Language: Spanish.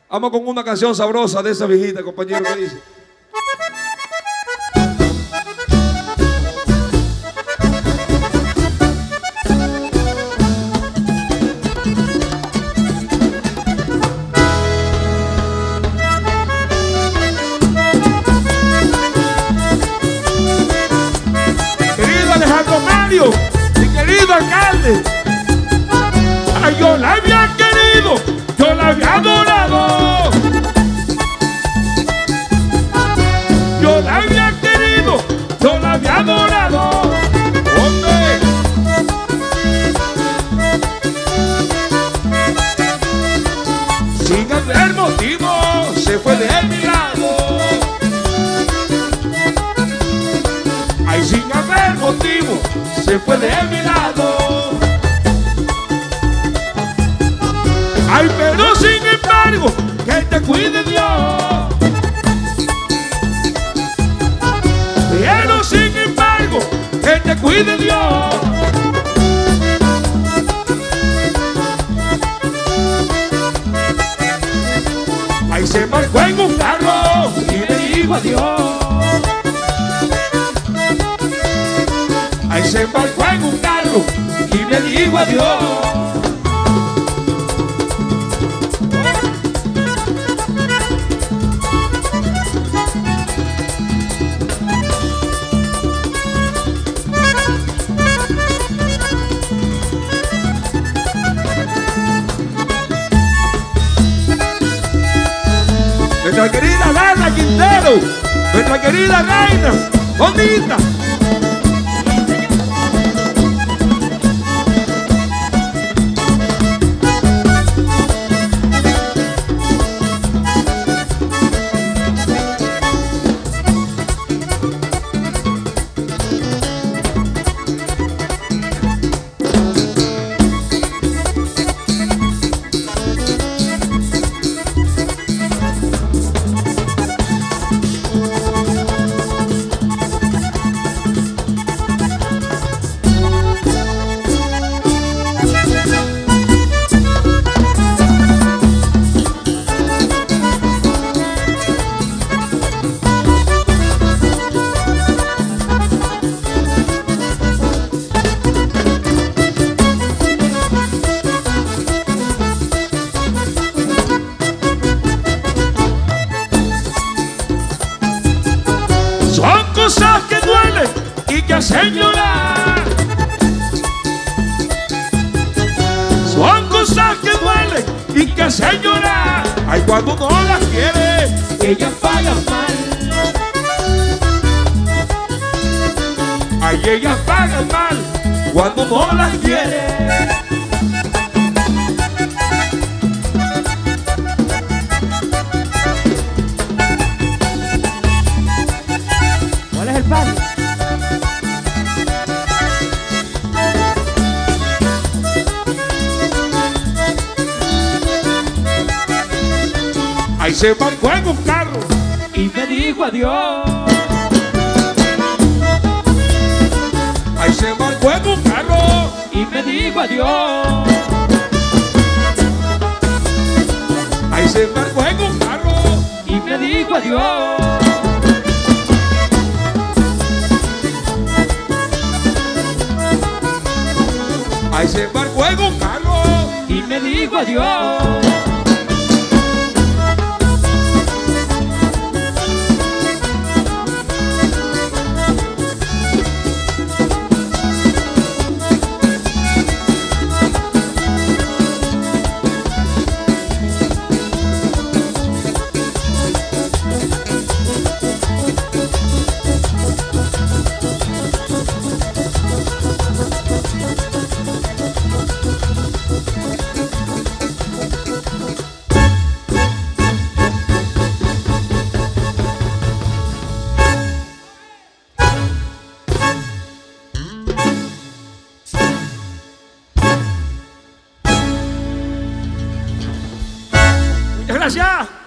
Vamos con una canción sabrosa de esa viejita, compañero, que dice. Querido Alejandro Mario, mi querido alcalde, ay, yo la había querido, yo la había adorado, yo la había querido, yo la había adorado. ¡Hombre! Sin haber motivo se fue de mi lado. Ay, sin haber motivo se fue de mi lado. Ay, pero sin embargo, que te cuide Dios. Pero sin embargo, que te cuide Dios. Ahí se marcó en un carro y me dijo adiós. Ahí se embarcó en un carro y me dijo adiós. Nuestra querida Lana Quintero, nuestra querida reina, bonita. Son cosas que duelen y que hacen llorar. Son cosas que duelen y que hacen llorar. Ay, cuando uno las quiere, ellas pagan mal. Ay, ellas pagan mal cuando uno las quiere. ¿Cuál es el pan? Ahí se embarcó en un carro Y me dijo adiós. Ahí se embarcó en un carro Y me dijo adiós. Ahí se embarcó en un carro Y me dijo adiós. Ahí se embarcó en un carro. Y me dijo adiós. Muchas gracias.